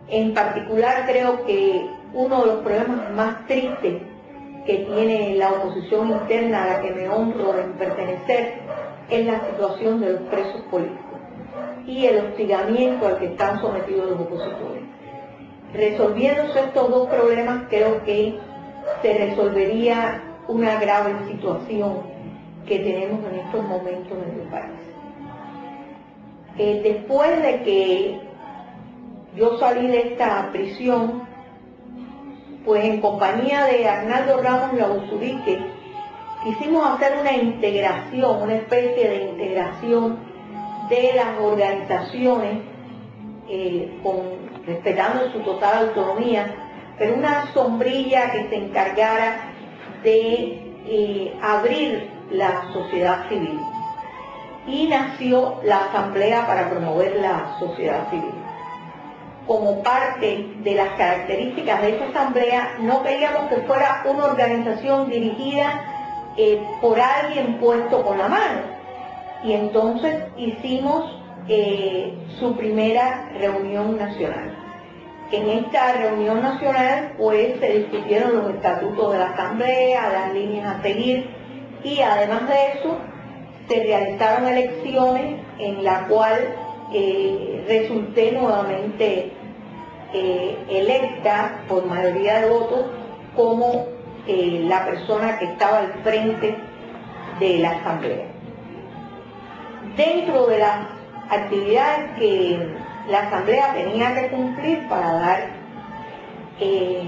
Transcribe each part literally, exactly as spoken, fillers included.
En particular, creo que uno de los problemas más tristes que tiene la oposición interna a la que me honro en pertenecer es la situación de los presos políticos y el hostigamiento al que están sometidos los opositores. Resolviéndose estos dos problemas, creo que se resolvería una grave situación que tenemos en estos momentos en el país. Eh, después de que yo salí de esta prisión, pues en compañía de Arnaldo Ramos Lauzurique, quisimos hacer una integración, una especie de integración de las organizaciones, eh, con, respetando su total autonomía, pero una sombrilla que se encargara de eh, abrir la sociedad civil. Y nació la Asamblea para promover la sociedad civil. Como parte de las características de esta asamblea, no queríamos que fuera una organización dirigida eh, por alguien puesto con la mano. Y entonces hicimos eh, su primera reunión nacional. En esta reunión nacional pues se discutieron los estatutos de la asamblea, las líneas a seguir, y además de eso se realizaron elecciones en la cual eh, resulté nuevamente eh, electa por mayoría de votos como eh, la persona que estaba al frente de la asamblea. Dentro de las actividades que la asamblea tenía que cumplir para dar eh,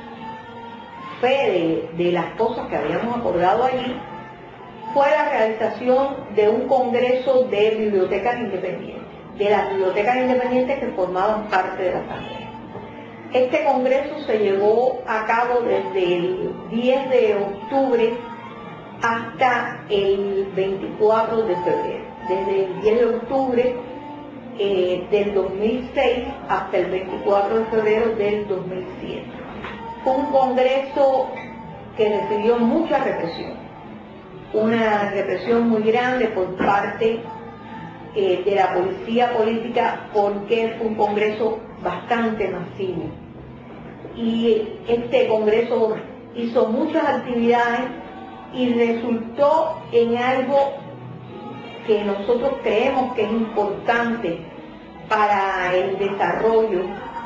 fe de, de las cosas que habíamos acordado allí, fue la realización de un congreso de bibliotecas independientes, de las bibliotecas independientes que formaban parte de la asamblea. Este congreso se llevó a cabo desde el diez de octubre hasta el veinticuatro de febrero. Desde el diez de octubre eh, del dos mil seis hasta el veinticuatro de febrero del dos mil siete. Fue un congreso que recibió mucha represión. Una represión muy grande por parte eh, de la policía política, porque fue un congreso bastante masivo. Y este congreso hizo muchas actividades y resultó en algo que nosotros creemos que es importante para el desarrollo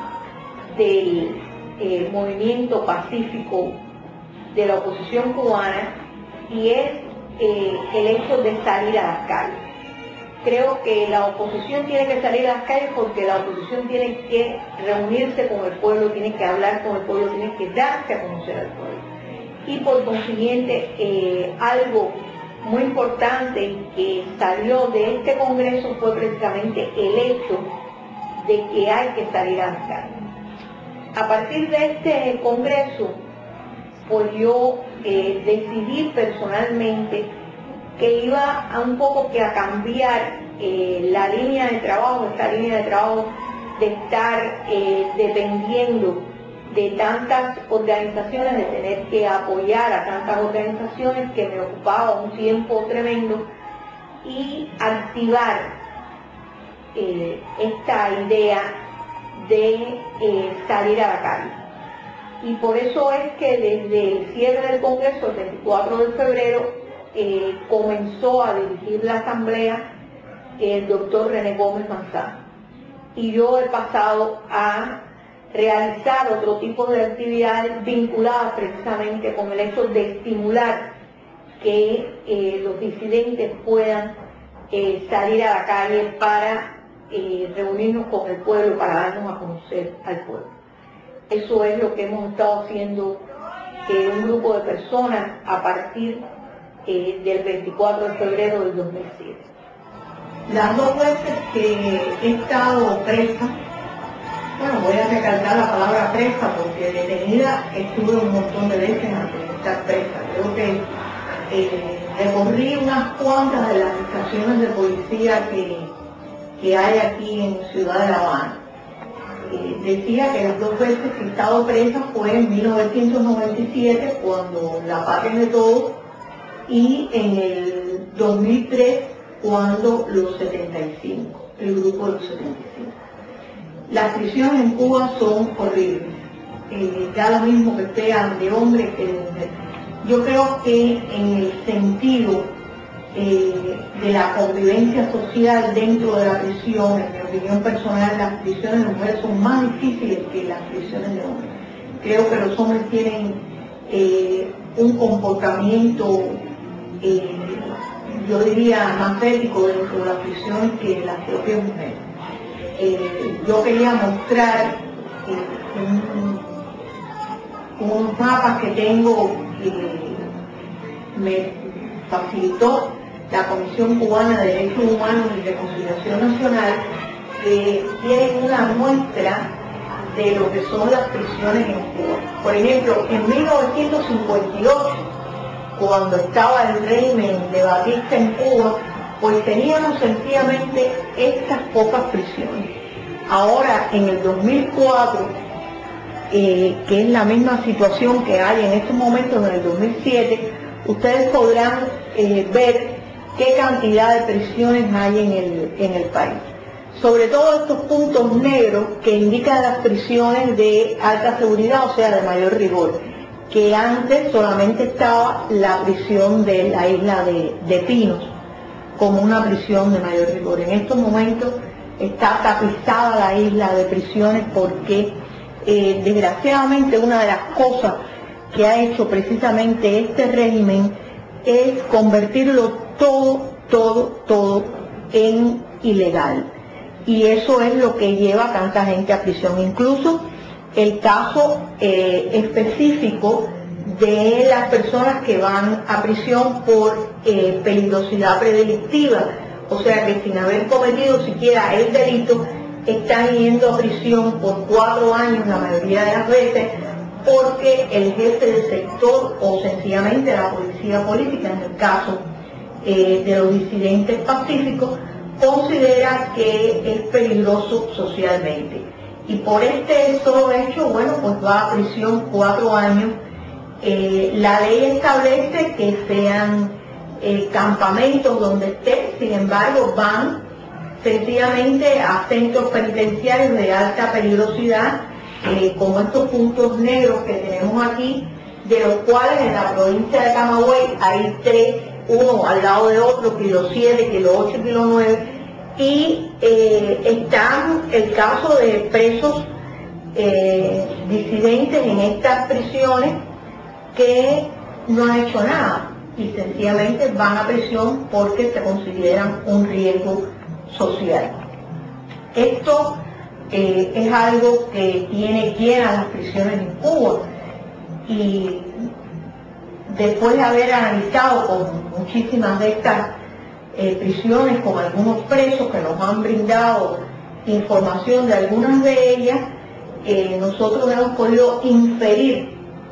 del eh, movimiento pacífico de la oposición cubana, y es Eh, el hecho de salir a las calles. Creo que la oposición tiene que salir a las calles porque la oposición tiene que reunirse con el pueblo, tiene que hablar con el pueblo, tiene que darse a conocer al pueblo. Y por consiguiente, eh, algo muy importante que salió de este congreso fue precisamente el hecho de que hay que salir a las calles. A partir de este congreso, pues yo eh, decidí personalmente que iba a un poco que a cambiar eh, la línea de trabajo, esta línea de trabajo de estar eh, dependiendo de tantas organizaciones, de tener que apoyar a tantas organizaciones, que me ocupaba un tiempo tremendo, y activar eh, esta idea de eh, salir a la calle. Y por eso es que desde el cierre del Congreso, el veinticuatro de febrero, eh, comenzó a dirigir la asamblea el doctor René Gómez Manzano. Y yo he pasado a realizar otro tipo de actividades vinculadas precisamente con el hecho de estimular que eh, los disidentes puedan eh, salir a la calle para eh, reunirnos con el pueblo, para darnos a conocer al pueblo. Eso es lo que hemos estado haciendo eh, un grupo de personas a partir eh, del veinticuatro de febrero del dos mil siete. Las dos veces que he estado presa, bueno, voy a recalcar la palabra presa porque detenida estuve un montón de veces antes de estar presa. Creo que eh, recorrí unas cuantas de las estaciones de policía que, que hay aquí en Ciudad de La Habana. Eh, decía que las dos veces que he estado presa fue en mil novecientos noventa y siete, cuando La Patria de Todos, y en el dos mil tres, cuando los setenta y cinco, el grupo de los setenta y cinco. Las prisiones en Cuba son horribles, eh, da lo mismo que sean de hombres que de mujeres. Yo creo que en el sentido eh, de la convivencia social dentro de la prisión, en mi opinión personal, las prisiones de mujeres son más difíciles que las prisiones de hombres. Creo que los hombres tienen eh, un comportamiento, eh, yo diría, más ético dentro de la prisión que las propias mujeres. Eh, yo quería mostrar eh, un, unos mapas que tengo que me facilitó la Comisión Cubana de Derechos Humanos y Reconciliación Nacional, que tienen una muestra de lo que son las prisiones en Cuba. Por ejemplo, en mil novecientos cincuenta y ocho, cuando estaba el régimen de Batista en Cuba, pues teníamos sencillamente estas pocas prisiones. Ahora, en el dos mil cuatro, eh, que es la misma situación que hay en estos momentos en el dos mil siete, ustedes podrán eh, ver qué cantidad de prisiones hay en el, en el país. Sobre todo estos puntos negros que indican las prisiones de alta seguridad, o sea, de mayor rigor, que antes solamente estaba la prisión de la isla de, de Pinos como una prisión de mayor rigor. En estos momentos está tapizada la isla de prisiones porque eh, desgraciadamente una de las cosas que ha hecho precisamente este régimen es convertirlo todo, todo, todo en ilegal. Y eso es lo que lleva a tanta gente a prisión. Incluso el caso eh, específico de las personas que van a prisión por eh, peligrosidad predelictiva, o sea que sin haber cometido siquiera el delito, están yendo a prisión por cuatro años la mayoría de las veces, porque el jefe del sector o sencillamente la policía política, en el caso eh, de los disidentes pacíficos, considera que es peligroso socialmente. Y por este solo hecho, bueno, pues va a prisión cuatro años. Eh, la ley establece que sean eh, campamentos donde esté, sin embargo, van sencillamente a centros penitenciarios de alta peligrosidad, eh, como estos puntos negros que tenemos aquí, de los cuales en la provincia de Camagüey hay tres, uno al lado de otro, kilo siete, kilo ocho, kilo nueve, y eh, están el caso de presos eh, disidentes en estas prisiones que no han hecho nada y sencillamente van a prisión porque se consideran un riesgo social. Esto eh, es algo que tiene llenas las prisiones en Cuba, y después de haber analizado con muchísimas de estas eh, prisiones con algunos presos que nos han brindado información de algunas de ellas, eh, nosotros hemos podido inferir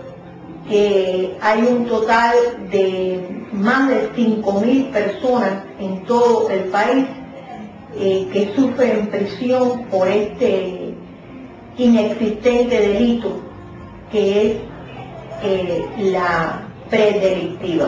que hay un total de más de cinco mil personas en todo el país eh, que sufren prisión por este inexistente delito que es eh, la predelictiva.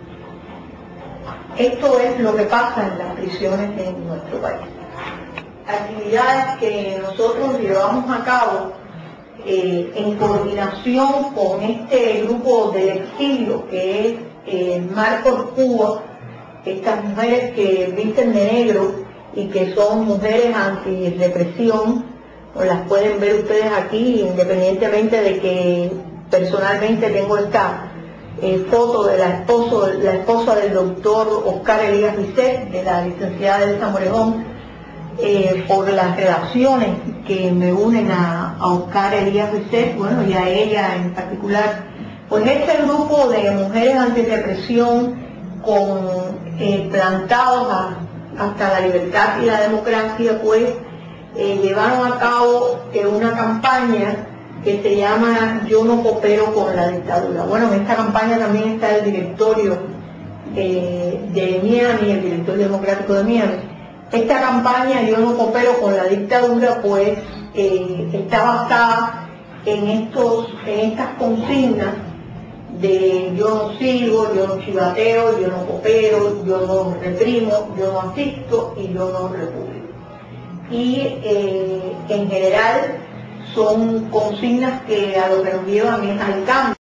Esto es lo que pasa en las prisiones en nuestro país. Actividades que nosotros llevamos a cabo eh, en coordinación con este grupo del exilio que es eh, Mar por Cuba, estas mujeres que visten de negro y que son mujeres antirrepresión, o las pueden ver ustedes aquí, independientemente de que personalmente tengo esta eh, foto de la, esposo, la esposa del doctor Oscar Elías Bisset, de la licenciada Elsa Morejón, eh, por las relaciones que me unen a, a Oscar Elías Bisset, bueno, y a ella en particular. Pues este grupo de mujeres antirrepresión con eh, plantados a, hasta la libertad y la democracia, pues eh, llevaron a cabo eh, una campaña que se llama Yo no coopero con la dictadura. Bueno, en esta campaña también está el directorio eh, de Miami, el director democrático de Miami. Esta campaña Yo no coopero con la dictadura, pues eh, está basada en, estos, en estas consignas de yo no sigo, yo no chivateo, yo no coopero, yo no reprimo, yo no asisto y yo no repúblico. y eh, en general son consignas que a lo que nos llevan es al cambio.